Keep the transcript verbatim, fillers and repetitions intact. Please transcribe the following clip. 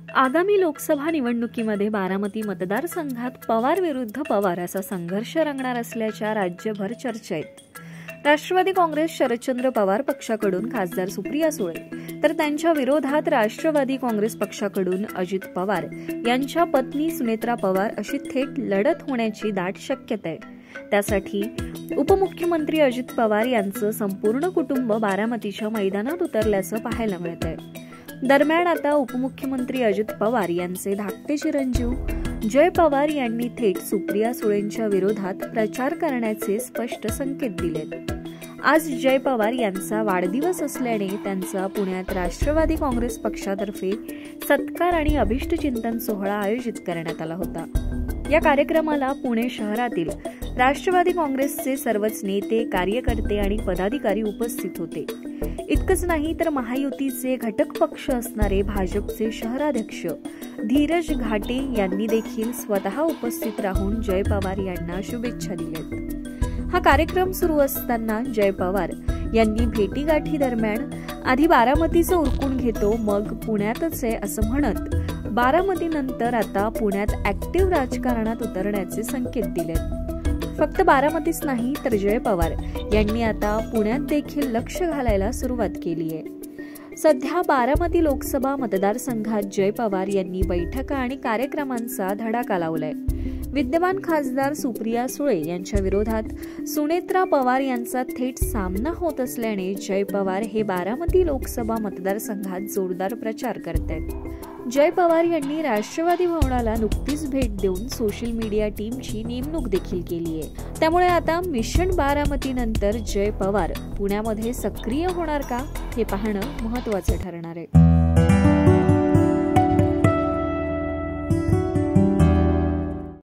आगामी लोकसभा निवडणुकीमध्ये बारामती मतदारसंघात पवार विरुद्ध पवार असा संघर्ष रंगणार असल्याच्या राज्यभर चर्चा आहेत. राष्ट्रवादी काँग्रेस शरदचंद्र पवार पक्षाकडून खासदार सुप्रिया सुळे तर त्यांच्या विरोधात राष्ट्रवादी काँग्रेस पक्षाकडून अजित पवार यांच्या पत्नी सुनेत्रा पवार अशी थेट लढत होण्याची दाट शक्यता आहे. त्यासाठी उपमुख्यमंत्री अजित पवार यांचं संपूर्ण कुटुंब बारामतीच्या मैदानात उतरल्याचं पाहायला मिळतंय. दरम्यान आता उपमुख्यमंत्री अजित पवार यांचे धाकटे चिरंजीव जय पवार यांनी थेट सुप्रिया सुळेंच्या विरोधात प्रचार करण्याचे स्पष्ट संकेत दिलेत. आज जय पवार यांचा वाढदिवस असल्याने त्यांचा पुण्यात राष्ट्रवादी काँग्रेस पक्षातर्फे सत्कार आणि अभिष्टचिंतन सोहळा आयोजित करण्यात आला होता. या कार्यक्रमाला पुणे शहरातील राष्ट्रवादी काँग्रेसचे सर्वच नेते, कार्यकर्ते आणि पदाधिकारी उपस्थित होते. इतकंच नाही तर महायुतीचे घटक पक्ष असणारे भाजपचे शहराध्यक्ष धीरज घाटे यांनी देखील स्वतः उपस्थित राहून जय पवार यांना शुभेच्छा दिल्यात. हा कार्यक्रम सुरू असताना जय पवार यांनी भेटीगाठी दरम्यान आधी बारामतीचं उरकून घेतो, मग पुण्यातच आहे असं म्हणत बारामतीनंतर आता पुण्यात ऍक्टिव्ह राजकारणात उतरण्याचे संकेत दिलेत. फक्त बारामतीच नाही तर जय पवार यांनी आता पुण्यात देखील लक्ष घालायला सुरुवात केली आहे. सध्या बारामती लोकसभा मतदारसंघात जय पवार यांनी बैठका आणि कार्यक्रमांचा धडाका लावलाय. विद्यमान खासदार सुप्रिया सुळे यांच्या विरोधात सुनेत्रा पवार यांचा थेट सामना होत असल्याने जय पवार हे बारामती लोकसभा मतदारसंघात जोरदार प्रचार करतायत. जय पवार यांनी राष्ट्रवादी भवनाला नुकतीच भेट देऊन सोशल मीडिया टीमची नेमणूक देखील केली आहे. त्यामुळे आता मिशन बारामतीनंतर जय पवार पुण्यामध्ये सक्रिय होणार का हे पाहणं महत्त्वाचं ठरणार आहे.